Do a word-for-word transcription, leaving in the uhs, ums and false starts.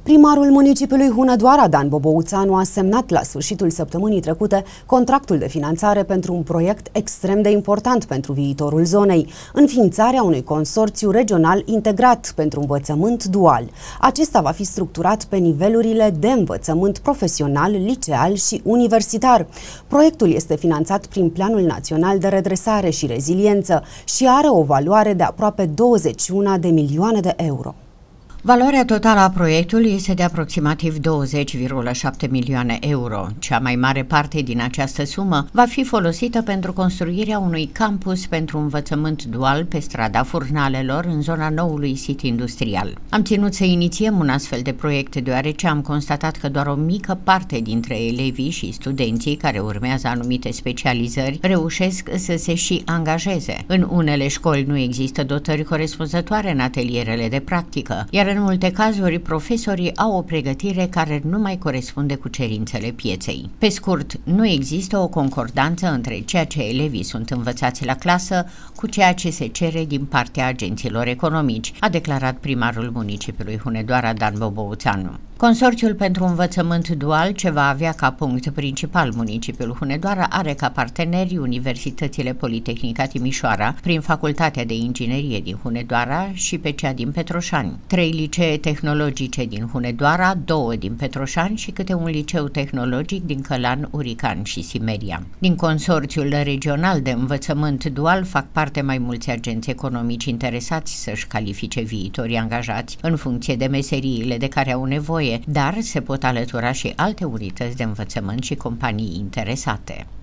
Primarul municipiului Hunedoara, Dan Bobouțanu, a semnat la sfârșitul săptămânii trecute contractul de finanțare pentru un proiect extrem de important pentru viitorul zonei, înființarea unui consorțiu regional integrat pentru învățământ dual. Acesta va fi structurat pe nivelurile de învățământ profesional, liceal și universitar. Proiectul este finanțat prin Planul Național de Redresare și Reziliență și are o valoare de aproape douăzeci și unu de milioane de euro. Valoarea totală a proiectului este de aproximativ douăzeci virgulă șapte milioane euro. Cea mai mare parte din această sumă va fi folosită pentru construirea unui campus pentru învățământ dual pe strada Furnalelor, în zona noului sit industrial. Am ținut să inițiem un astfel de proiect deoarece am constatat că doar o mică parte dintre elevii și studenții care urmează anumite specializări reușesc să se și angajeze. În unele școli nu există dotări corespunzătoare în atelierele de practică, iar în multe cazuri, profesorii au o pregătire care nu mai corespunde cu cerințele pieței. Pe scurt, nu există o concordanță între ceea ce elevii sunt învățați la clasă cu ceea ce se cere din partea agenților economici, a declarat primarul municipiului Hunedoara, Dan Bobouțanu. Consorțiul pentru învățământ dual, ce va avea ca punct principal municipiul Hunedoara, are ca parteneri Universitățile Politehnica Timișoara, prin Facultatea de Inginerie din Hunedoara și pe cea din Petroșani, trei licee tehnologice din Hunedoara, două din Petroșani și câte un liceu tehnologic din Călan, Urican și Simeria. Din consorțiul regional de învățământ dual fac parte mai mulți agenți economici interesați să-și califice viitorii angajați în funcție de meseriile de care au nevoie, dar se pot alătura și alte unități de învățământ și companii interesate.